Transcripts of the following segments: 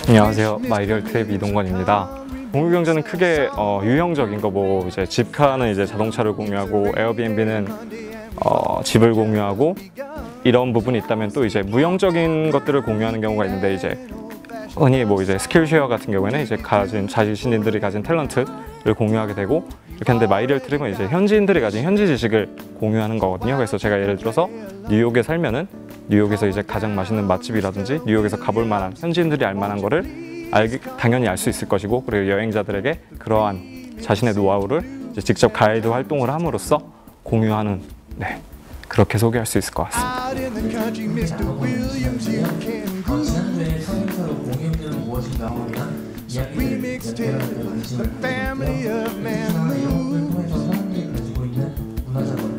안녕하세요. 마이리얼 트랩 이동건입니다. 공유경제는 크게 유형적인 거 이제 집카는 이제 자동차를 공유하고 에어비앤비는 집을 공유하고 이런 부분이 있다면 또 이제 무형적인 것들을 공유하는 경우가 있는데 이제 흔히 이제 스킬쉐어 같은 경우에는 이제 자신들이 가진 탤런트를 공유하게 되고 이렇게 하는데 마이리얼 트랩은 이제 현지인들이 가진 현지 지식을 공유하는 거거든요. 그래서 제가 예를 들어서 뉴욕에 살면은 뉴욕에서 이제 가장 맛있는 맛집이라든지 뉴욕에서 가볼 만한 현지인들이 알 만한 거를 당연히 알 수 있을 것이고, 그리고 여행자들에게 그러한 자신의 노하우를 이제 직접 가이드 활동을 함으로써 공유하는, 그렇게 소개할 수 있을 것 같습니다. 지난주에 서인서로 공유형제는 무엇인가 이야기를 연결하는 관심을 가지고 있고요. 이런 것들을 통해서 사람들이 가지고 있는 문화적으로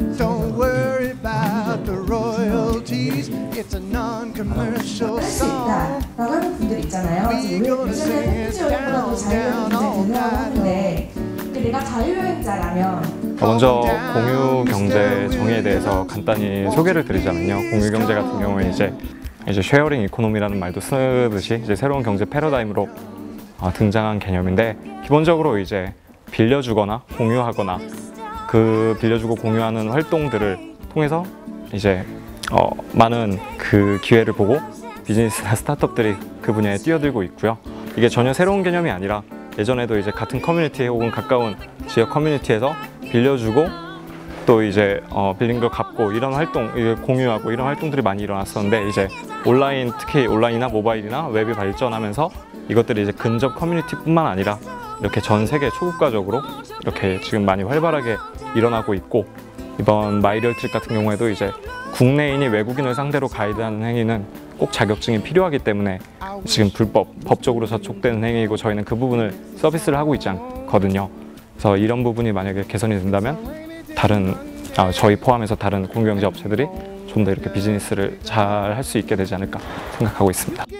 할 수 있다 라고 하는 분들 있잖아요. 요즘에 패키지여행보다도 자유여행이 굉장히 등장하고 하는데, 내가 자유여행자라면 먼저 공유경제 정의에 대해서 간단히 소개를 드리자면요. 공유경제 같은 경우에 이제 쉐어링 이코노미라는 말도 쓰듯이 이제 새로운 경제 패러다임으로 등장한 개념인데, 기본적으로 이제 빌려주거나 공유하거나 그 빌려주고 공유하는 활동들을 통해서 이제 많은 그 기회를 보고 비즈니스나 스타트업들이 그 분야에 뛰어들고 있고요. 이게 전혀 새로운 개념이 아니라 예전에도 이제 같은 커뮤니티 혹은 가까운 지역 커뮤니티에서 빌려주고 또 이제 빌린 걸 갚고 이런 활동, 공유하고 이런 활동들이 많이 일어났었는데, 이제 온라인, 특히 온라인이나 모바일이나 웹이 발전하면서 이것들이 이제 근접 커뮤니티뿐만 아니라 이렇게 전 세계 초국가적으로 이렇게 지금 많이 활발하게 일어나고 있고, 이번 마이리얼 트립 같은 경우에도 이제 국내인이 외국인을 상대로 가이드하는 행위는 꼭 자격증이 필요하기 때문에 지금 법적으로 저촉되는 행위이고, 저희는 그 부분을 서비스를 하고 있지 않거든요. 그래서 이런 부분이 만약에 개선이 된다면 저희 포함해서 다른 공유경제 업체들이 좀 더 이렇게 비즈니스를 잘 할 수 있게 되지 않을까 생각하고 있습니다.